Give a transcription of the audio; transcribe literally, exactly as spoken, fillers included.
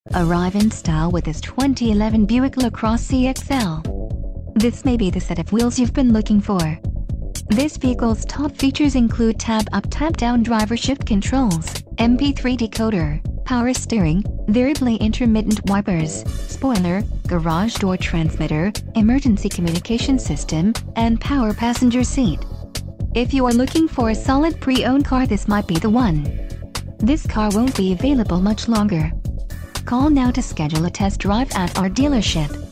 Arrive in style with this twenty eleven Buick LaCrosse C X L. This may be the set of wheels you've been looking for. This vehicle's top features include tab-up tab-down driver shift controls, M P three decoder, power steering, variably intermittent wipers, spoiler, garage door transmitter, emergency communication system, and power passenger seat. If you are looking for a solid pre-owned car, this might be the one. This car won't be available much longer. Call now to schedule a test drive at our dealership.